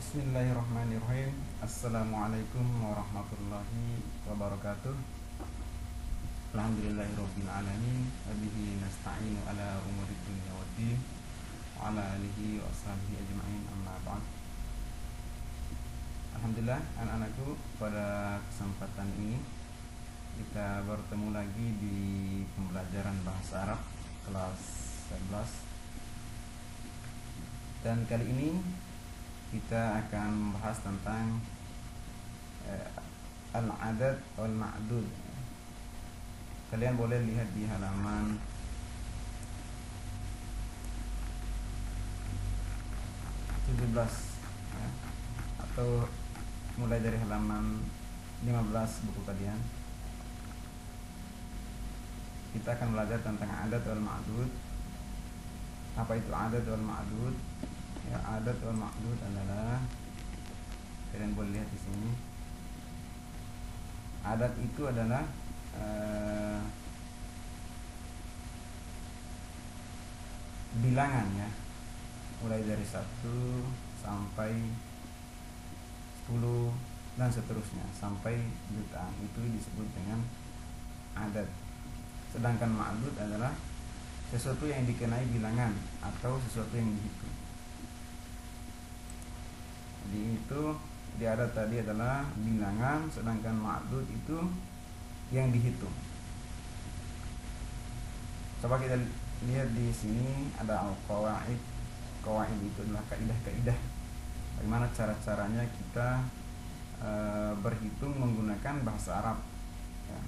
Bismillahirrahmanirrahim. Assalamualaikum warahmatullahi wabarakatuh. Alhamdulillahirabbil alamin. Wabihi nasta'inu ala umurid dunya waddin. Wa ala alihi wa ashabihi ajma'in, amma ba'd. Alhamdulillah anak-anakku, pada kesempatan ini kita bertemu lagi di pembelajaran bahasa Arab kelas 11. Dan kali ini kita akan membahas tentang al-adad wal ma'dud. Kalian boleh lihat di halaman 17 ya, atau mulai dari halaman 15 buku kalian. Kita akan belajar tentang adad wal ma'dud. Apa itu adad wal ma'dud? Ya, adad wal ma'dud adalah, kalian boleh lihat di sini. Adad itu adalah bilangan ya, mulai dari 1 sampai 10 dan seterusnya sampai jutaan, itu disebut dengan adad. Sedangkan ma'dud adalah sesuatu yang dikenai bilangan atau sesuatu yang dihitung. Jadi itu di adad tadi adalah bilangan, sedangkan ma'dud itu yang dihitung. Coba kita lihat di sini ada al-qawaid. Qawaid itu adalah kaidah-kaidah. Bagaimana cara-caranya kita berhitung menggunakan bahasa Arab. Ya.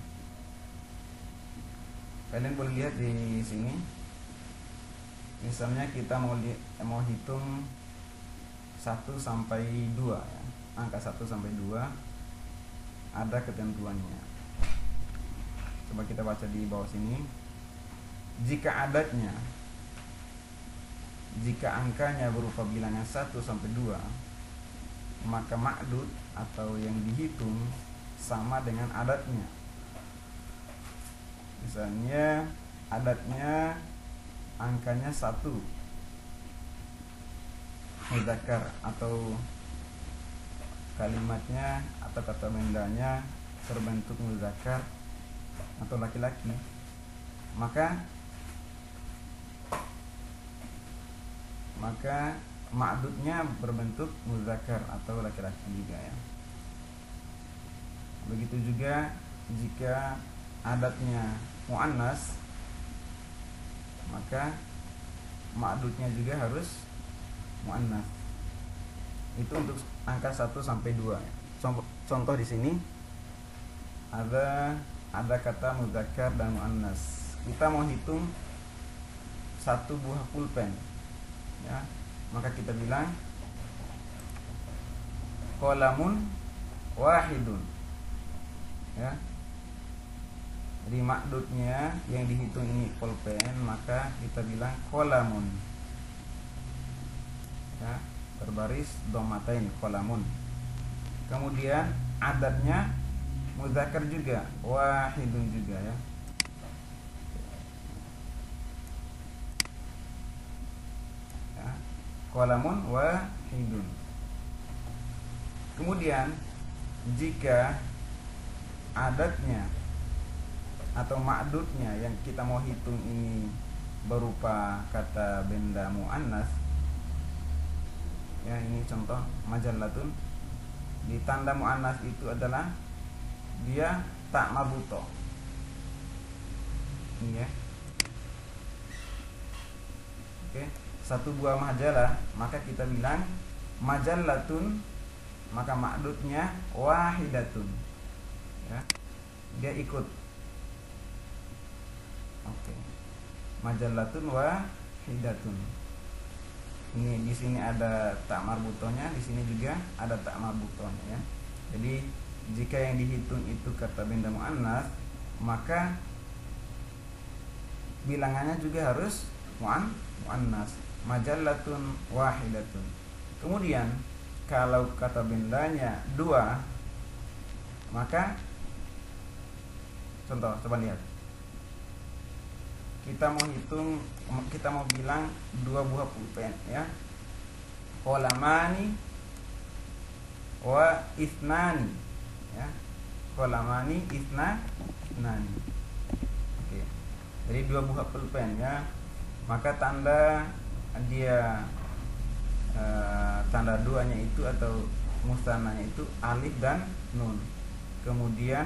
Kalian boleh lihat di sini. Misalnya kita mau hitung 1 sampai 2 ya. Angka 1 sampai 2 ada ketentuannya. Coba kita baca di bawah sini. Jika angkanya berupa bilangan 1 sampai 2, maka ma'dud atau yang dihitung sama dengan adatnya. Misalnya adatnya angkanya 1, muzakkar, atau kalimatnya atau kata bendanya berbentuk muzakkar atau laki-laki, maka ma'dudnya berbentuk muzakkar atau laki-laki juga ya. Begitu juga jika adatnya muannas, maka ma'dudnya juga harus muannas. Itu untuk angka 1 sampai 2 ya. Contoh di sini ada kata muzakkar dan muannas. Kita mau hitung 1 buah pulpen ya, maka kita bilang qalamun wahidun ya. Jadi ma'dudnya yang dihitung ini pulpen, maka kita bilang qalamun ya, berbaris dhammatain, qalamun. Kemudian adatnya muzakkar juga, wahidun juga ya. Qalamun wahidun. Kemudian jika adatnya atau ma'dudnya yang kita mau hitung ini berupa kata benda muannas ya, ini contoh majallatun. Di tanda muannas itu adalah dia tak mabuto ini ya. Oke, 1 buah majalah, maka kita bilang majallatun, maka ma'dudnya wahidatun ya, dia ikut. Oke, majallatun wahidatun. Ini di sini ada tak marbutonya, di sini juga ada tak marbutonya ya. Jadi jika yang dihitung itu kata benda muannas, maka bilangannya juga harus muannas, majallatun wahidatun. Kemudian kalau kata bendanya 2, maka contoh, coba lihat. Kita mau bilang 2 buah pulpen ya. Qalamani wa isnani, ya. Kolamani isnani. Oke. Jadi 2 buah pulpen, ya. Maka tanda dia tanda duanya itu atau musananya itu alif dan nun. Kemudian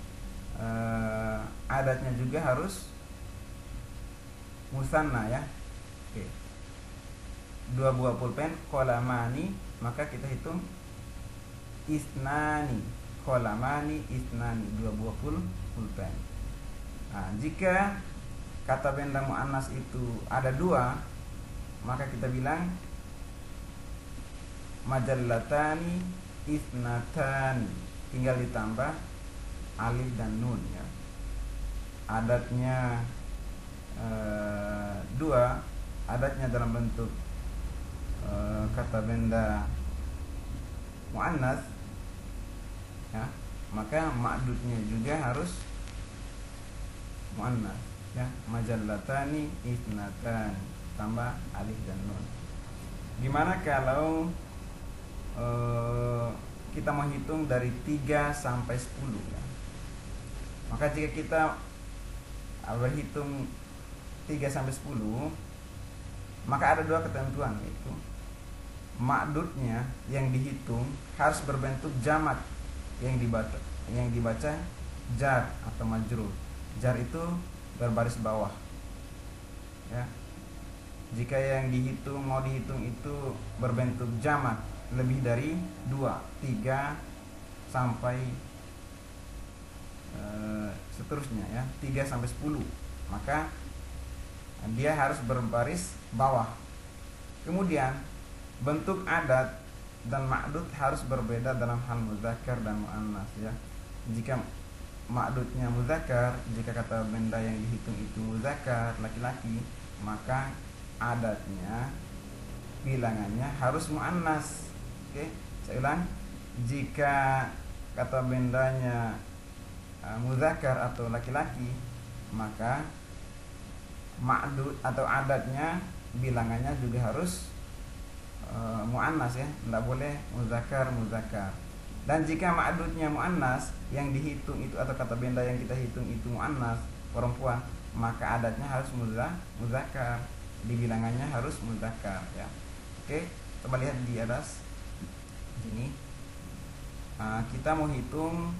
adatnya juga harus musanna, ya. Oke. 2 buah pulpen kolamani, maka kita hitung isnani. Kolamani isnani, 2 buah pulpen. Nah, jika kata benda muannas itu ada 2, maka kita bilang majallatani isnatani, tinggal ditambah alif dan nun, ya. Adatnya 2, adatnya dalam bentuk kata benda muannas, ya, maka ma'dudnya juga harus muannas, ya. Majallatani isnatani tambah alif dan nun. Gimana kalau kita menghitung dari 3 sampai 10, ya. Maka jika kita berhitung 3 sampai 10, maka ada 2 ketentuan, yaitu ma'dudnya yang dihitung harus berbentuk jamak, yang dibaca jar atau majrur. Jar itu berbaris bawah, ya. Jika yang mau dihitung itu berbentuk jamak, lebih dari 2, 3 sampai seterusnya, ya, 3 sampai 10, maka dia harus berbaris bawah. Kemudian bentuk adat dan ma'dud harus berbeda dalam hal muzakkar dan muannas, ya. Jika ma'dudnya muzakkar, jika kata benda yang dihitung itu muzakkar, laki-laki, maka adatnya, bilangannya harus muannas. Oke, saya ulang. Jika kata bendanya muzakkar atau laki-laki, maka ma'dud atau adatnya, bilangannya juga harus muannas, ya, tidak boleh muzakkar. Dan jika ma'dudnya muannas, yang dihitung itu atau kata benda yang kita hitung itu muannas, perempuan, maka adatnya harus muzakkar, di bilangannya harus muzakkar, ya. Oke, coba lihat di atas sini. Kita mau hitung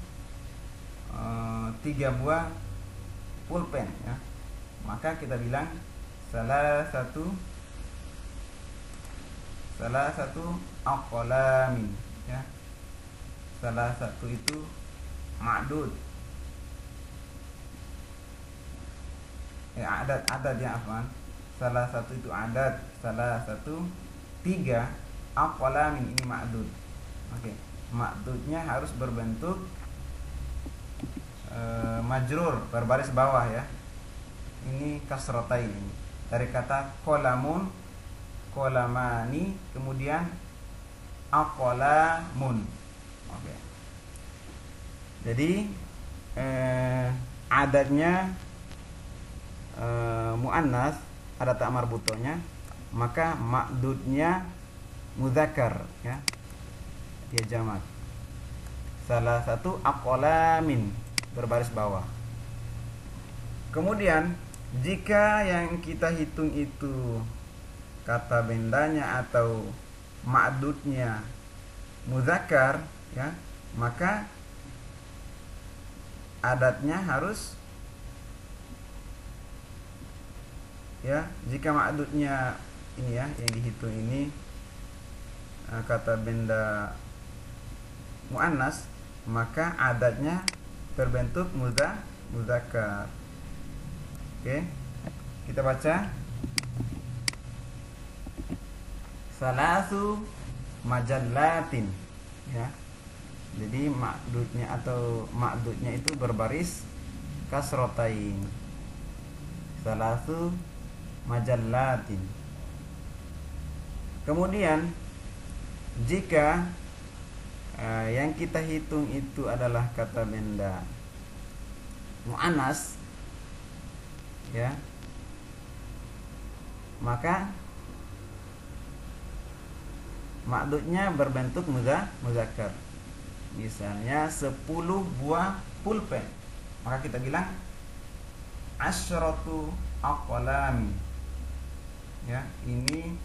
3 buah pulpen, ya. Maka kita bilang salah satu aqlamin, ya. Salah satu itu ma'dud, ya, adat ya, afwan. Salah satu itu adat, salah satu 3 aqlamin, ini ma'dud. Oke, ma'dudnya harus berbentuk majrur, berbaris bawah, ya. Ini kasratain, ini dari kata qolamun, qolamani, kemudian aqlamun. Oke. Jadi adatnya muannas, ada tak marbutonya, maka ma'dudnya muzakkar, ya. Dia jamak. Salah satu aqlamin, berbaris bawah. Kemudian jika yang kita hitung itu kata bendanya atau ma'dudnya muzakkar, ya, maka adatnya harus, ya, jika ma'dudnya ini, ya, yang dihitung ini kata benda muannas, maka adatnya berbentuk muzakkar. Oke, kita baca salasu majallatin, ya. Jadi ma'dudnya itu berbaris kasrotain, salasu majallatin. Kemudian jika yang kita hitung itu adalah kata benda muannas, ya, maka ma'dudnya berbentuk muzakkar. Misalnya 10 buah pulpen, maka kita bilang asyratu aqlami. Ya, ini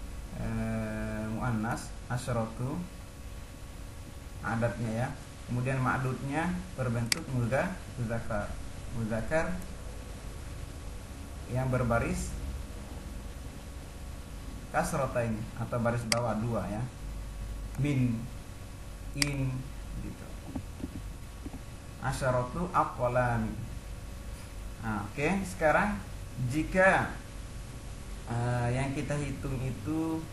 muannas asyratu adatnya ya. Kemudian ma'dudnya berbentuk muzakkar. Muzakkar yang berbaris kasrotain atau baris bawah 2 ya. Min, in gitu. Asyaratu aqlami. Nah, oke, sekarang jika yang kita hitung itu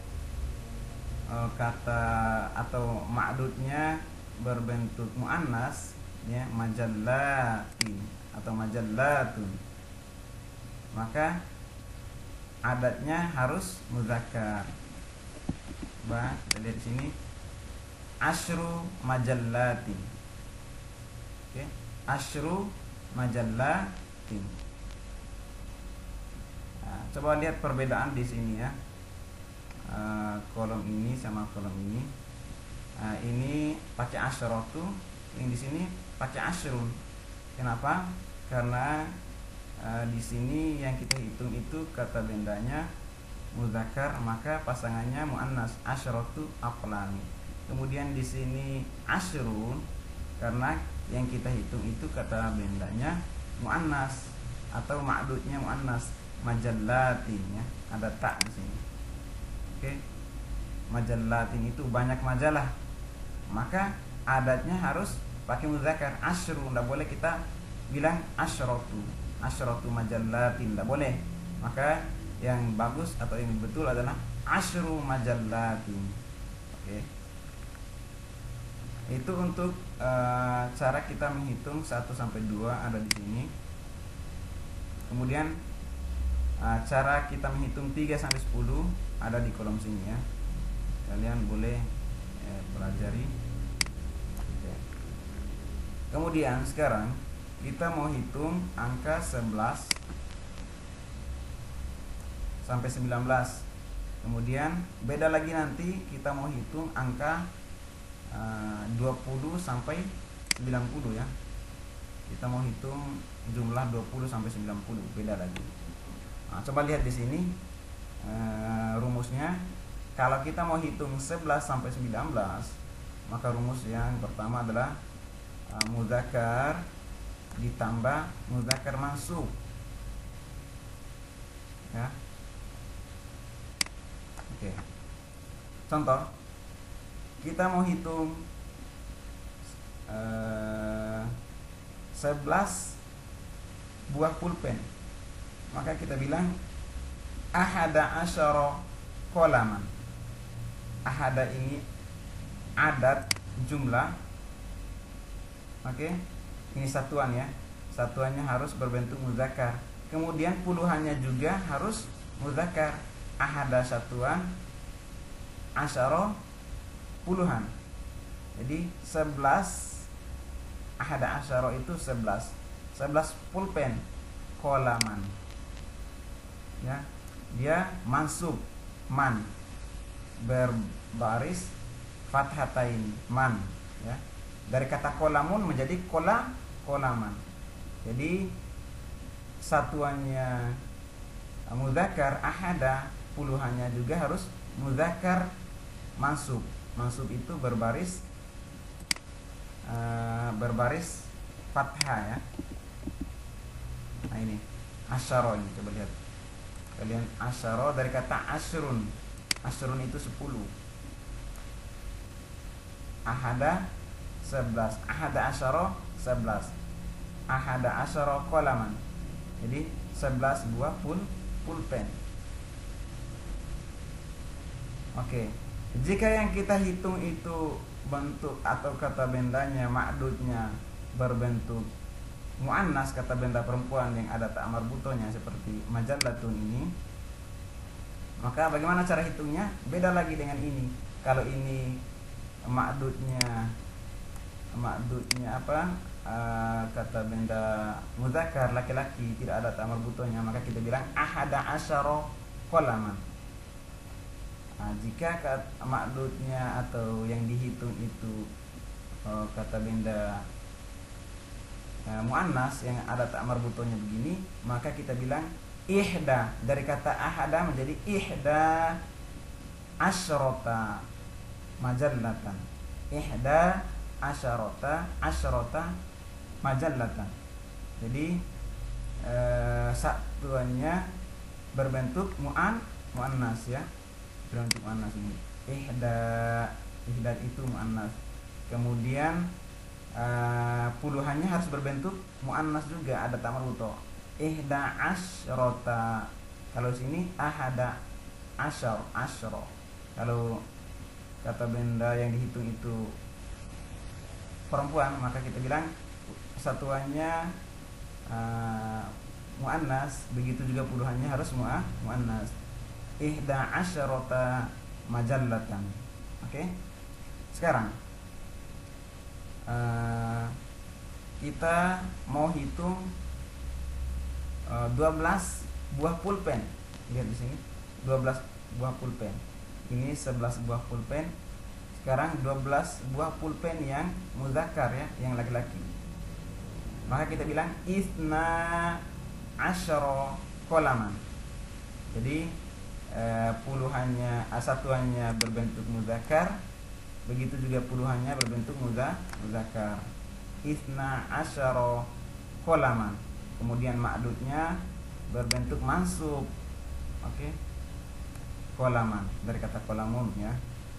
kata atau ma'dudnya berbentuk muannas ya, majallatin atau majallatun, maka adatnya harus muzakkar. Kita lihat di sini asyru majallatin. Oke, asyru majallatin. Nah, coba lihat perbedaan di sini ya. Kolom ini sama kolom ini. Ini pakai asyratu, yang di sini pakai asyrun. Kenapa? Karena di sini yang kita hitung itu kata bendanya muzakkar, maka pasangannya muannas, asyratu aqlami. Kemudian di sini asyrun, karena yang kita hitung itu kata bendanya muannas atau ma'dudnya muannas, majallatin ya. Ada tak di sini. Oke. Majallatin itu banyak majalah. Maka adatnya harus pakai muzakkar, asyru. Enggak boleh kita bilang asyratu. Asyratu majallatin, tidak boleh. Maka yang bagus atau yang betul adalah asyru majallatin. Oke. Itu untuk cara kita menghitung 1 sampai 2 ada di sini. Kemudian cara kita menghitung 3 sampai 10 ada di kolom sini ya. Kalian boleh pelajari. Oke. Kemudian sekarang kita mau hitung angka 11 sampai 19. Kemudian beda lagi nanti kita mau hitung angka 20 sampai 90 ya. Kita mau hitung jumlah 20 sampai 90, beda lagi. Nah, coba lihat di sini rumusnya. Kalau kita mau hitung 11 sampai 19, maka rumus yang pertama adalah muzakkar ditambah muzakkar mansub ya. Oke. Contoh, kita mau hitung 11 buah pulpen, maka kita bilang ahada asyara qalaman. Ahada ini adat jumlah. Oke. Ini satuan ya. Satuannya harus berbentuk muzakkar. Kemudian puluhannya juga harus muzakkar. Ahada satuan, asyara puluhan. Jadi 11 ahada asyara itu 11. 11 pulpen qalaman. Ya. Dia mansub man, berbaris fathatain man ya. Dari kata qalamun menjadi qalaman. Jadi satuannya muzakkar ahada, puluhannya juga harus muzakkar mansub. Mansub itu berbaris fathah ya. Nah ini asyara, ini coba lihat kalian, asyara dari kata asyrun. Asyrun itu 10. Ahada 11, ahada asyara 11, ahada asyara qalaman. Jadi 11 buah pulpen. Oke. Jika yang kita hitung itu bentuk atau kata bendanya, ma'dudnya berbentuk muannas, kata benda perempuan yang ada ta marbutonya seperti majallatun ini, maka bagaimana cara hitungnya? Beda lagi dengan ini. Kalau ini ma'dudnya apa? Kata benda muzakkar laki-laki, tidak ada ta marbutonya, maka kita bilang ahada asyara qalaman. Nah, jika ma'dudnya atau yang dihitung itu kata benda muannas yang ada tak marbutonya begini, maka kita bilang ihda, dari kata ahada menjadi ihda asyrota majallatan. Ihda asyrota majallatan. Jadi satuannya berbentuk muannas ya. Berbentuk muannas ini. Ihda itu muannas. Kemudian puluhannya harus berbentuk muannas juga, ada tak marbuto. Ihda asyrota. Kalau sini ahada asyro. Kalau kata benda yang dihitung itu perempuan, maka kita bilang satuannya muannas, begitu juga puluhannya harus muannas. Ihda asyrota majallatan. Oke. Sekarang kita mau hitung 12 buah pulpen. Lihat di sini 12 buah pulpen. Ini 11 buah pulpen. Sekarang 12 buah pulpen yang muzakkar ya, yang laki-laki. Maka kita bilang isna asyara qalaman. Jadi puluhannya satuannya berbentuk muzakkar, begitu juga puluhannya berbentuk muzakkar. Isna asyara qalaman. Kemudian ma'dudnya berbentuk mansub. Oke. Qalaman dari kata qalamun ya.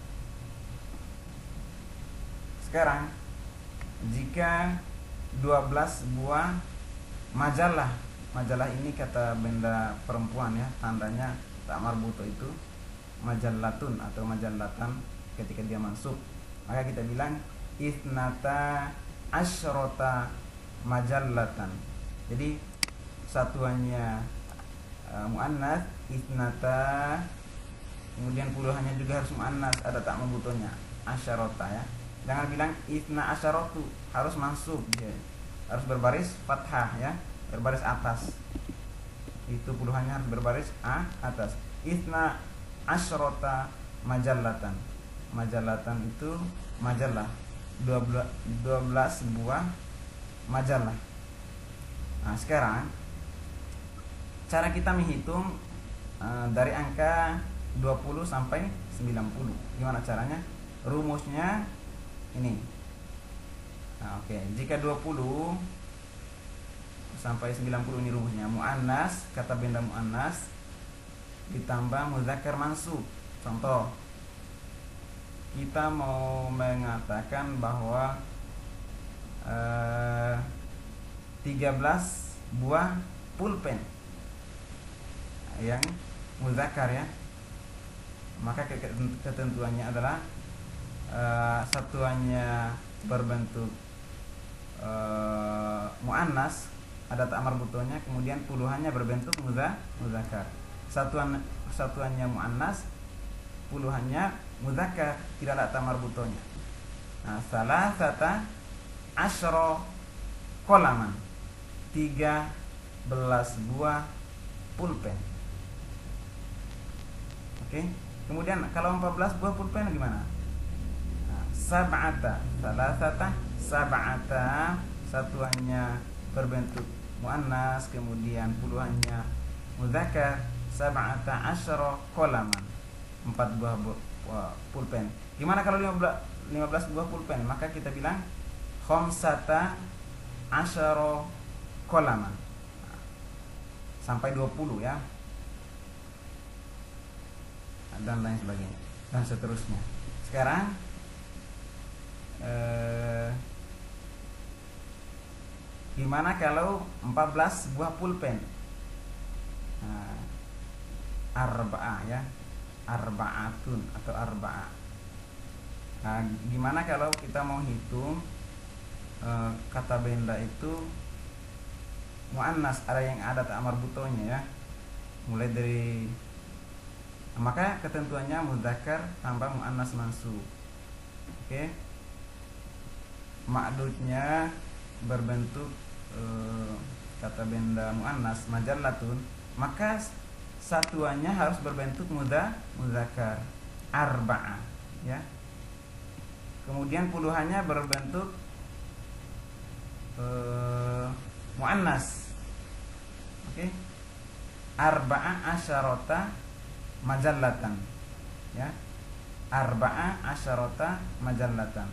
Sekarang jika 12 buah majalah. Majalah ini kata benda perempuan ya, tandanya tak marbuto itu majallatun atau majallatan ketika dia mansub. Maka kita bilang isnata asyrota majallatan. Jadi satuannya muannas isnata, kemudian puluhannya juga harus muannas, ada tak marbutonya asyarota ya. Jangan bilang isna asyarotu, harus mansub ya. Harus berbaris fathah ya, berbaris atas. Itu puluhannya harus berbaris atas. Isna asyrota majallatan. Majallatan itu majalah. 12 buah majalah. Nah, sekarang cara kita menghitung dari angka 20 sampai 90. Gimana caranya? Rumusnya ini. Nah, oke. Jika 20 sampai 90 ini rumusnya. Muannas, kata benda muannas ditambah muzakkar mansub. Contoh, kita mau mengatakan bahwa 13 buah pulpen yang muzakkar ya. Maka ketentuannya adalah satuannya berbentuk muannas, ada tak marbutonya, kemudian puluhannya berbentuk muzakkar. Satuannya muannas, puluhannya muzakkar, tidak ada tak marbutonya. Nah, salasata asyra qalaman, 13 buah pulpen. Oke. Kemudian kalau 14 buah pulpen gimana? Nah, sab'ata, salasata sab'ata, satuannya berbentuk muannas, kemudian puluhannya muzakkar, sab'ata asyra qalaman, 4 buah pulpen. Gimana kalau 15 buah pulpen? Maka kita bilang khamsata asyara qalaman. Sampai 20 ya. Dan lain sebagainya dan seterusnya. Sekarang gimana kalau 14 buah pulpen? Nah, arba'ah ya, arba'atun atau arba'ah. Nah, gimana kalau kita mau hitung kata benda itu muannas, ada yang ada tak marbutonya ya, mulai dari, maka ketentuannya muzakkar tambah muannas mansub. Oke. Ma'dudnya berbentuk kata benda muannas majallatun, maka satuannya harus berbentuk muzakkar. arba'a, ya. Kemudian puluhannya berbentuk muannas. Oke. Arba'a asyarata majallatan, ya. Arba'a asyarata majallatan.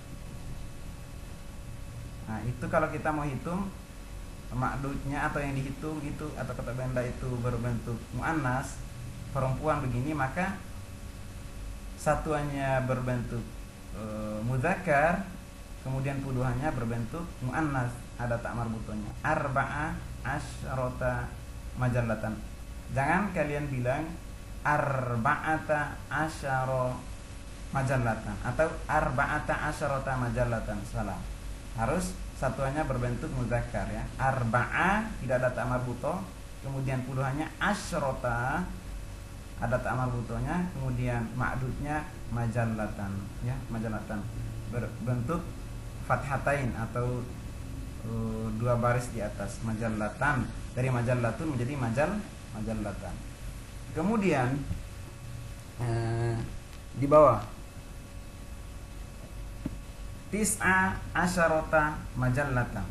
Nah, itu kalau kita mau hitung ma'dudnya atau yang dihitung itu atau kata benda itu berbentuk muannas, perempuan begini, maka satuannya berbentuk mudzakkar, kemudian puluhannya berbentuk muannas, ada tak marbutonya. Arba'a asyarata majallatan. Jangan kalian bilang arba'ata asyara majallatan atau arba'ata asyarata majallatan, salah. Harus satuannya berbentuk mudzakkar, ya. Arba'a tidak ada ta marbuto, kemudian puluhannya asyrota ada ta marbutonya, kemudian ma'dudnya majallatan, ya, majallatan berbentuk fathatain atau dua baris di atas, majallatan, dari majallatun menjadi majallatan. Kemudian di bawah tis'a asyarata majallatan.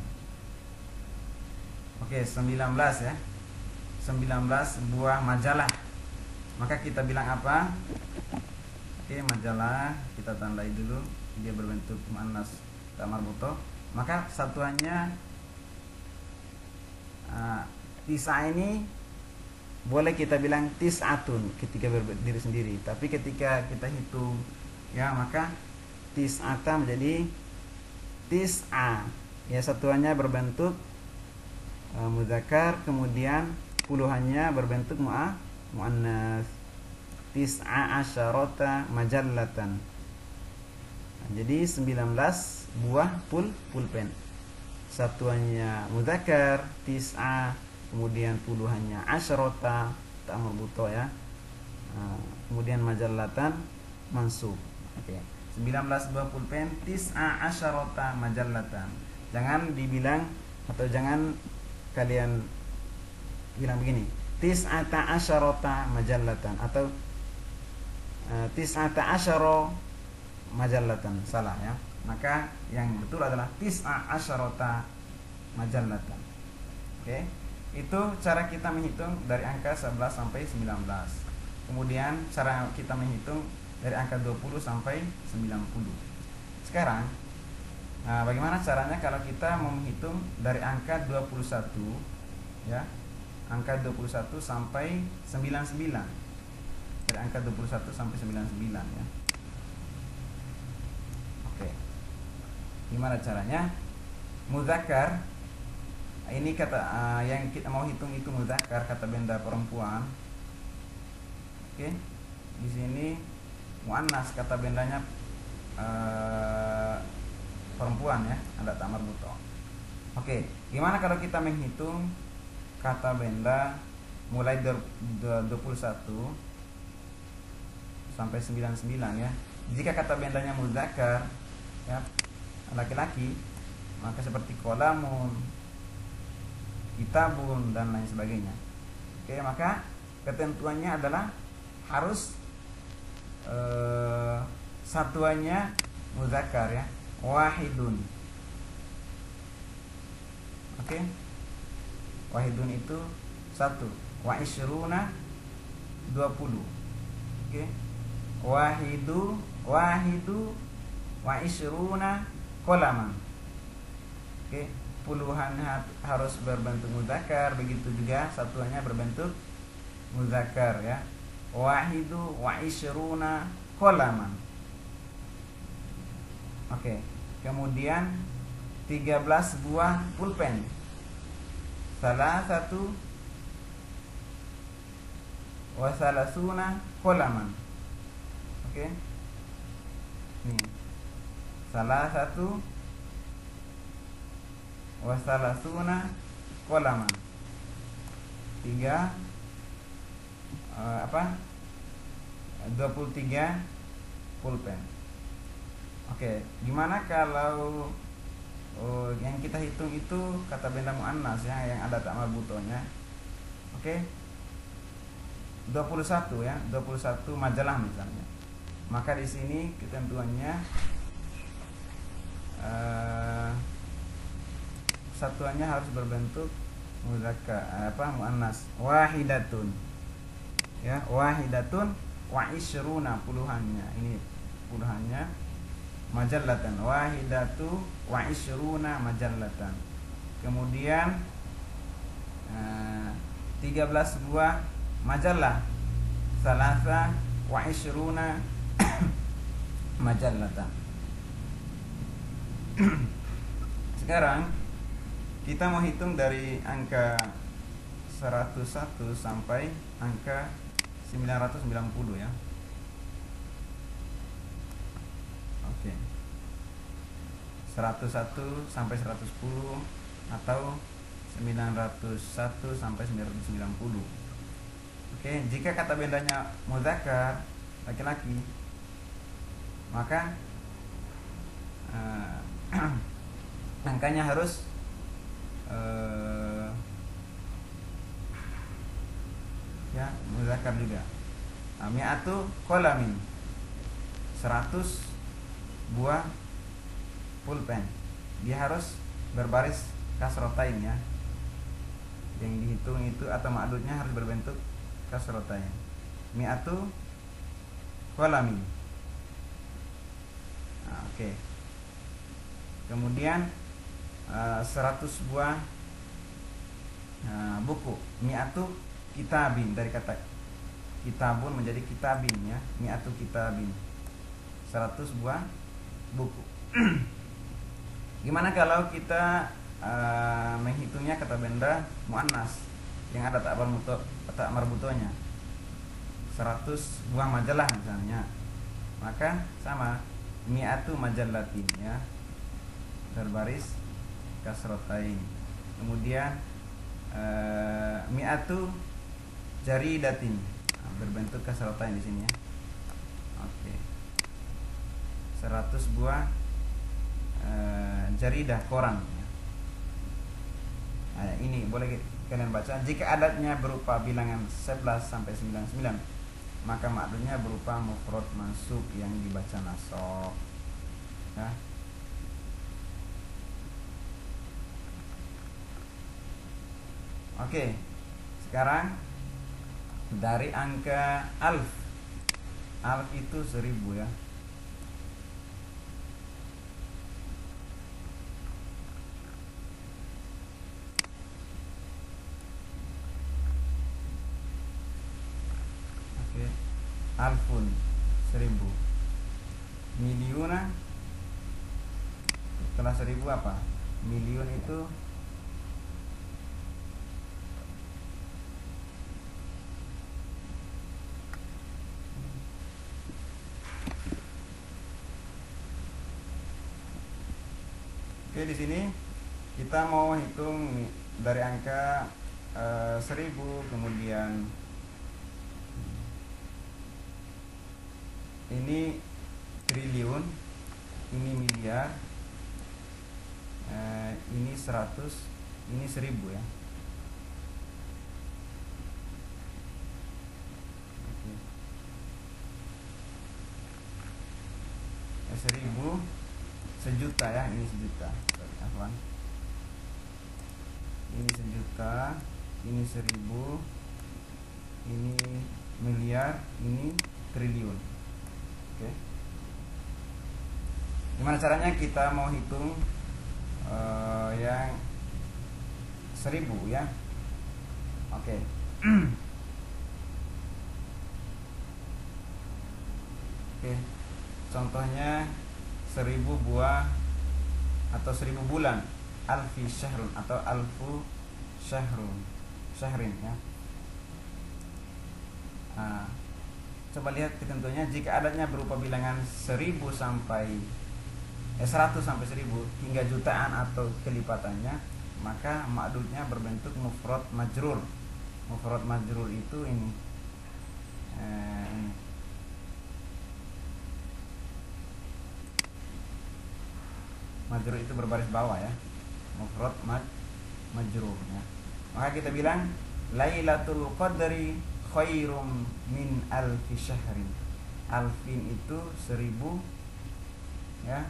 Oke, 19 ya. 19 buah majalah. Maka kita bilang apa? Oke, majalah kita tandai dulu, dia berbentuk muannas ta marbuto. Maka satuannya tis'a ini boleh kita bilang tis'atun ketika berdiri sendiri, tapi ketika kita hitung, ya, maka tis'ata menjadi tis'a, ya, satuannya berbentuk mudzakkar, kemudian puluhannya berbentuk muannas. Tis'a asyarata majallatan. Nah, jadi 19 buah pulpen. Satuannya mudzakkar tis'a, kemudian puluhannya asyarata ta marbuto, ya. Kemudian majallatan mansub. Oke. 19 buah pulpen, tis'a asyarata majallatan. Jangan dibilang atau jangan kalian bilang begini, tis'ata asyarata majallatan atau tis'ata asyara majallatan, salah, ya. Maka yang betul adalah tis'a asyarata majallatan. Oke. Itu cara kita menghitung dari angka 11 sampai 19. Kemudian cara kita menghitung dari angka 20 sampai 90. Sekarang, bagaimana caranya kalau kita mau menghitung dari angka 21, ya, angka 21 sampai 99. Dari angka 21 sampai 99, ya. Oke. Gimana caranya? Mudzakkar ini kata yang kita mau hitung itu mudzakkar, kata benda perempuan. Oke. Di sini muannas, kata bendanya perempuan, ya, ada ta marbuto. Oke, gimana kalau kita menghitung kata benda mulai dari 21 sampai 99, ya. Jika kata bendanya mudzakkar, ya, laki-laki, maka seperti qalamun, kitabun dan lain sebagainya. Oke, maka ketentuannya adalah harus satuannya mudzakkar, ya, wahidun. Oke. Wahidun itu satu, wa isyruna 20. Oke. Wahidu wa isyruna qalaman. Oke, puluhan harus berbentuk mudzakkar, begitu juga satuannya berbentuk mudzakkar, ya. Wahidu wa isyruna qalaman. Oke. Kemudian 13 buah pulpen. Salah satu wa salasuna qalaman. Oke. Nih. Salah satu wa salasuna qalaman. 23 pulpen. Oke, gimana kalau yang kita hitung itu kata benda muannas, ya, yang ada ta marbutonya. Oke. 21, ya, 21 majalah misalnya. Maka di sini ketentuannya satuannya harus berbentuk muzakkar muannas wahidatun. Ya, wahidatun wa isyruna puluhannya. Ini puluhannya majallatan. Wahidatu wa isyruna majallatan. Kemudian 13 buah majallah. Salasa wa isyruna majallatan. Sekarang kita mau hitung dari angka 101 sampai angka 990 ya. Oke. 101 sampai 110 atau 901 sampai 990. Oke, jika kata bendanya mudzakkar laki-laki, maka angkanya harus ya mudzakkar juga. Mi'atu qalamin, 100 buah pulpen. Dia harus berbaris kasrotain ya. Yang dihitung itu atau ma'dudnya harus berbentuk kasrotain. Mi'atu qalamin. Oke. Kemudian 100 buah buku. Mi'atu kitabin, dari kata kitabun menjadi kitabin ya. Mi'atu kitabin, 100 buah buku. Gimana kalau kita menghitungnya kata benda muannas yang ada tak marbutonya, 100 buah majalah misalnya, maka sama mi'atu majallatin ya, berbaris kasrotain. Kemudian mi'atu jaridatin, berbentuk kasrotain di sini ya. Oke. 100 buah jaridah, koran. Nah, ini boleh kalian baca. Jika adatnya berupa bilangan 11 sampai 99, maka maksudnya berupa mufrad mansub yang dibaca nasab. Ya. Oke. Sekarang dari angka alf. Alf itu 1000 ya. Alfun 1000. Miliuna setelah 1000 apa? Miliun itu oke, di sini kita mau hitung dari angka 1000, kemudian ini triliun, ini miliar, ini 100, ini 1000 ya. Oke. 1000, sejuta ya, ini sejuta. Afwan. Ini sejuta, ini 1000, ini miliar, ini triliun. Oke. Gimana caranya kita mau hitung yang 1000 ya? Oke. Oke. Contohnya 1000 buah atau 1000 bulan, alfi syahrun atau alfu syahrin ya. Coba lihat ketentuannya. Jika adatnya berupa bilangan 100 sampai 1000 hingga jutaan atau kelipatannya, maka ma'dudnya berbentuk mufrad majrur. Mufrad majrur itu ini. Majrur itu berbaris bawah ya. Mufrad majrur ya. Maka kita bilang Lailatul Qadri khairum min alfi syahrin. alfin itu 1000 ya.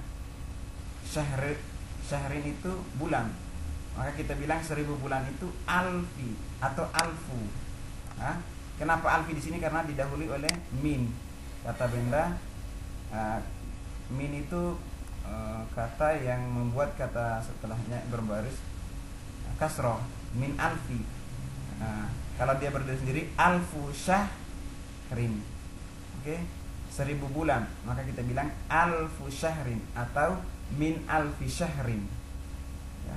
Syahrin itu bulan, maka kita bilang 1000 bulan itu alfi atau alfu. Kenapa alfi di sini? Karena didahului oleh min. Kata benda min itu kata yang membuat kata setelahnya berbaris kasroh, min alfi. Kalau dia berdiri sendiri, alfu syahrin, oke, 1000 bulan, maka kita bilang alfu syahrin atau min alfi syahrin ya.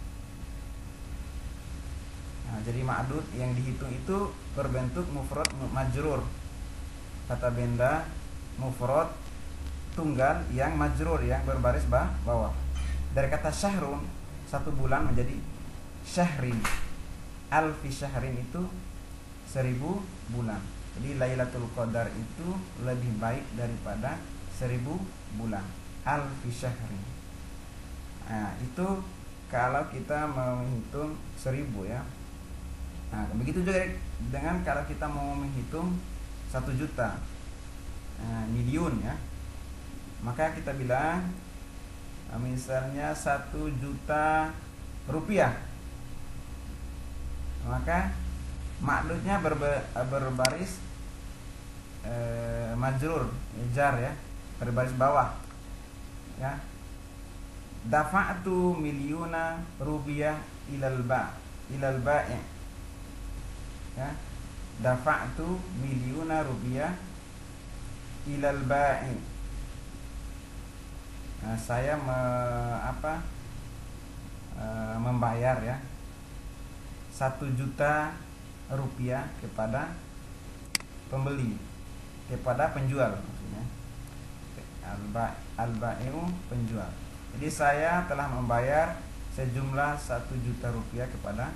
Jadi ma'dud yang dihitung itu berbentuk mufrad majrur. Kata benda mufrad tunggal yang majrur, yang berbaris bawah. Dari kata syahrun, 1 bulan, menjadi syahrin. Alfi syahrin itu 1000 bulan. Jadi Lailatul Qadar itu lebih baik daripada 1000 bulan. Alfi syahrin. Itu kalau kita mau menghitung 1000 ya. Begitu juga dengan kalau kita mau menghitung 1 juta, miliun ya. Maka kita bilang misalnya 1 juta rupiah, maka ma'dudnya berbaris majrur, jar ya, berbaris bawah ya. Dafa'tu milyuna rupiah ilal ba'i ya. Dafa'tu milyuna rupiah ilal ba'i. Saya membayar ya 1 juta rupiah kepada pembeli, kepada penjual maksudnya. Al-ba'i'u, penjual. Jadi saya telah membayar sejumlah 1 juta rupiah kepada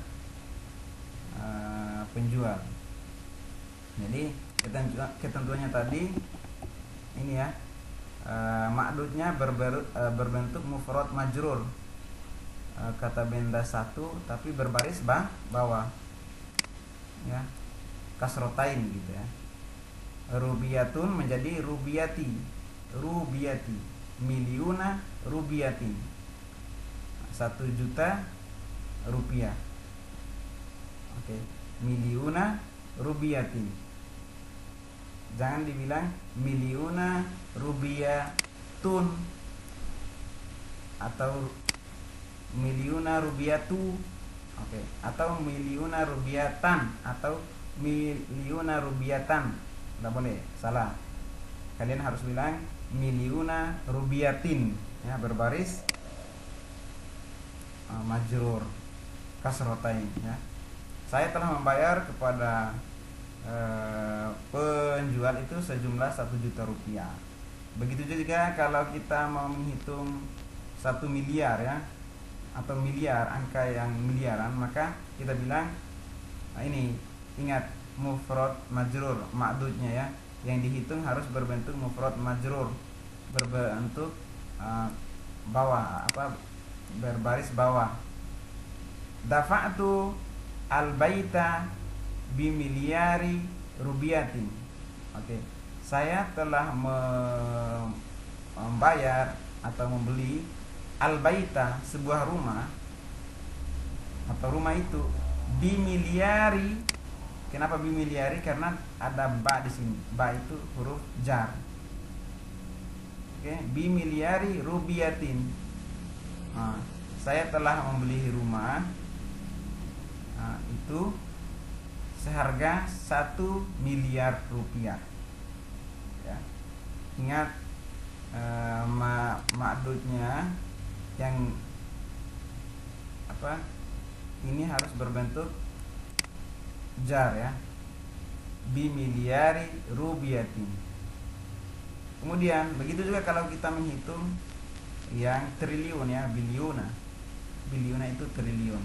penjual. Jadi ketentuannya tadi ini ya, ma'dudnya berbentuk mufrad majrur, kata benda 1 tapi berbaris bawah ya, kasrotain gitu ya. Rubiyatun menjadi rubiyati, milyuna rubiyati, 1 juta rupiah, oke. Milyuna rubiyati, jangan dibilang milyuna rubiyatun atau milyuna rubiyatu, oke, atau milyuna rubiyatan atau milyuna rubiyatan. Tidak boleh, salah. Kalian harus bilang milyuna rubiyatin ya, berbaris majrur kasrotain ya. Saya telah membayar kepada penjual itu sejumlah 1 juta rupiah. Begitu juga kalau kita mau menghitung 1 miliar ya, atau miliar, angka yang miliaran, maka kita bilang ini, ingat mufrad majrur ma'dudnya ya, yang dihitung harus berbentuk mufrad majrur, berbentuk bawah, berbaris bawah. Dafa'tu al-baita bimilyari rubiyatin, oke. Saya telah membayar atau membeli al-baita, sebuah rumah atau rumah itu, bimilyari. Kenapa bimilyari? Karena ada ba di sini. Ba itu huruf jar. Oke, bimilyari rubiyatin. Saya telah membeli rumah itu seharga 1 miliar rupiah. Ya. Ingat ma'dudnya yang ini harus berbentuk jar ya, bimilyari rubiyatin. Kemudian begitu juga kalau kita menghitung yang triliun ya, biliuna itu triliun.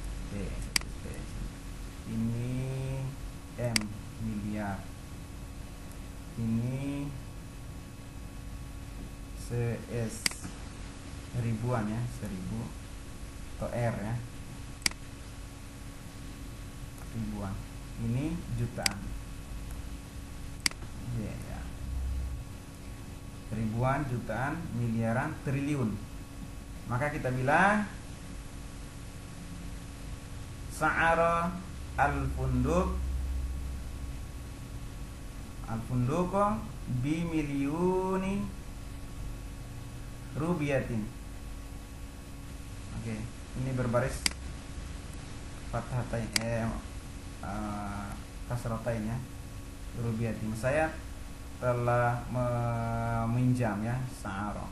Ini M, miliar. Ini CS, ribuan ya, 1000, atau R ya, ribuan. Ini jutaan. Ya. ribuan, jutaan, miliaran, triliun. Maka kita bilang sa'ara al-funduk bi miliuni rubiyatin. Oke, ini berbaris fathatain kasratain ya. Rubiyatin. Saya telah meminjam ya, sa'ara.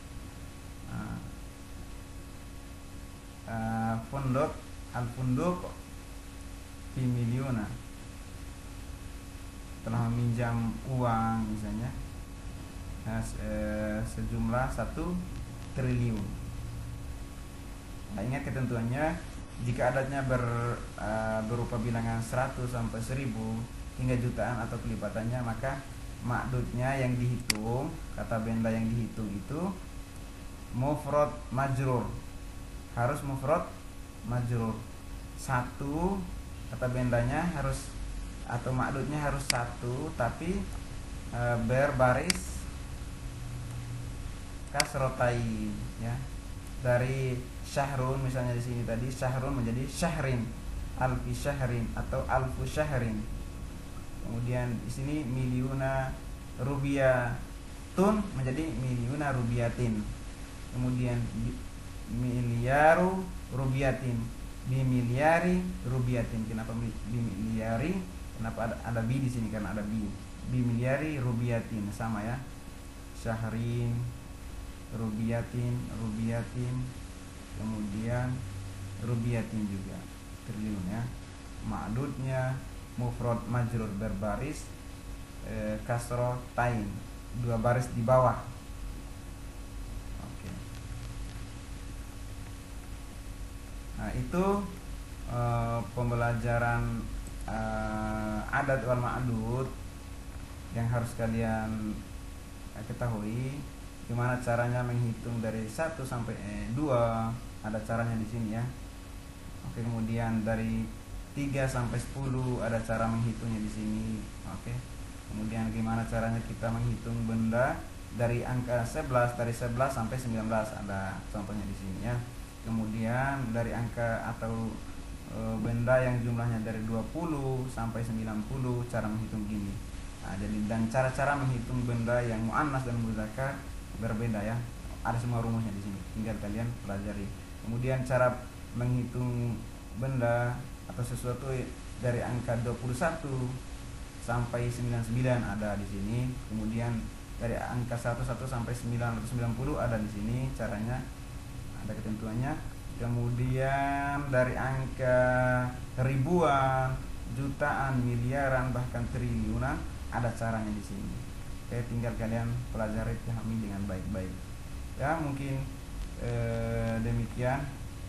Funduk al-funduk bi miliuna, telah meminjam uang misalnya sejumlah 1 triliun. Nah, ingat ketentuannya, jika adatnya berupa bilangan 100 sampai 1000 hingga jutaan atau kelipatannya, maka makdudnya yang dihitung, kata benda yang dihitung itu mufrad majrur, harus mufrad majrur. Satu, kata bendanya harus atau makdudnya harus 1, tapi berbaris kasrotai ya. Dari syahrun misalnya di sini tadi syahrun menjadi syahrin, alfi syahrin atau alfu syahrin. Kemudian di sini miliuna rubiyatun menjadi miliuna rubiyatin. Kemudian miliaru rubiyatin, bimiliari rubiyatin. Kenapa bimiliari? Kenapa ada bi di sini? Karena ada bi. Bimiliari rubiyatin, sama ya. Syahrin rubiyatin, kemudian rubiyatin juga, triliun ya. Ma'dudnya mufrad majrur berbaris kasrotain, 2 baris di bawah. Oke. Nah, itu pembelajaran adat wal ma'dud yang harus kalian ketahui. Gimana caranya menghitung dari 1 sampai 2, ada caranya di sini ya. Oke, kemudian dari 3 sampai 10 ada cara menghitungnya di sini. Oke. Kemudian gimana caranya kita menghitung benda dari angka 11, dari 11 sampai 19 ada contohnya di sini ya. Kemudian dari angka atau benda yang jumlahnya dari 20 sampai 90 cara menghitung gini. Nah, jadi dan cara-cara menghitung benda yang muannas dan muzakkar berbeda ya. Ada semua rumusnya di sini. Tinggal kalian pelajari. Kemudian cara menghitung benda atau sesuatu dari angka 21 sampai 99 ada di sini. Kemudian dari angka 11 sampai 990 ada di sini caranya. Ada ketentuannya. Kemudian dari angka ribuan, jutaan, miliaran, bahkan triliunan ada caranya di sini. Oke, tinggal kalian pelajari, pahami dengan baik-baik. Ya, mungkin demikian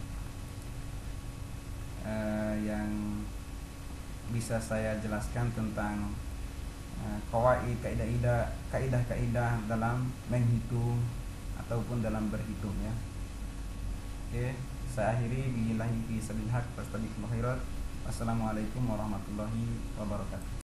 yang bisa saya jelaskan tentang qawaid, kaidah-kaidah dalam menghitung ataupun dalam berhitung ya. Oke, saya akhiri billahi fi sabilillah fastabiqul khairat. Wassalamualaikum warahmatullahi wabarakatuh.